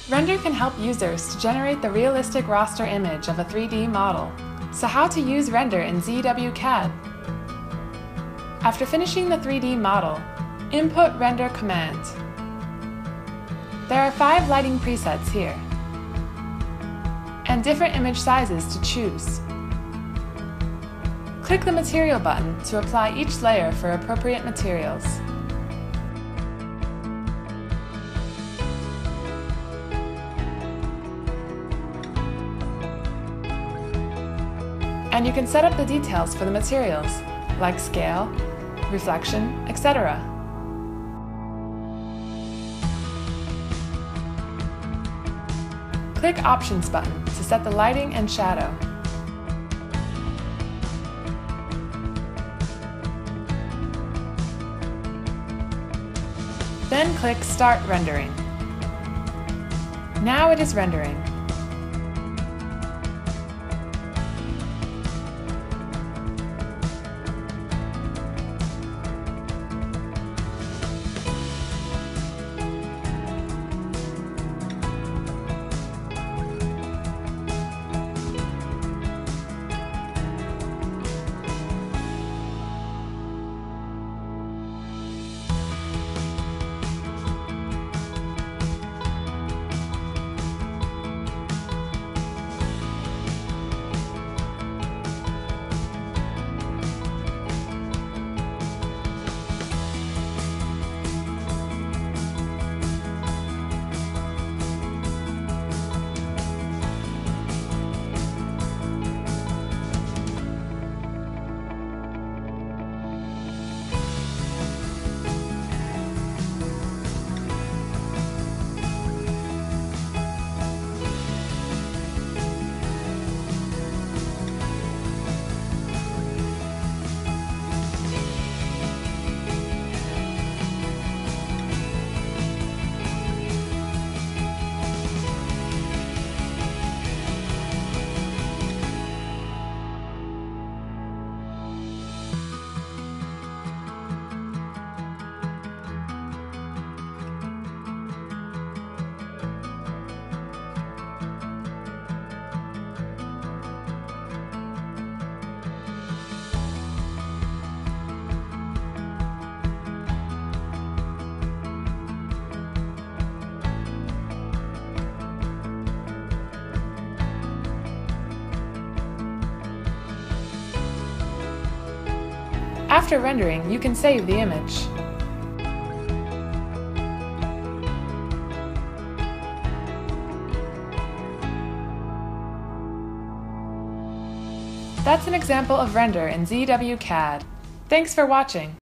Render can help users to generate the realistic raster image of a 3D model. So how to use Render in ZWCAD? After finishing the 3D model, input Render command. There are 5 lighting presets here, and different image sizes to choose. Click the Material button to apply each layer for appropriate materials. And you can set up the details for the materials, like scale, reflection, etc. Click Options button to set the lighting and shadow. Then click Start Rendering. Now it is rendering. After rendering, you can save the image. That's an example of Render in ZWCAD. Thanks for watching.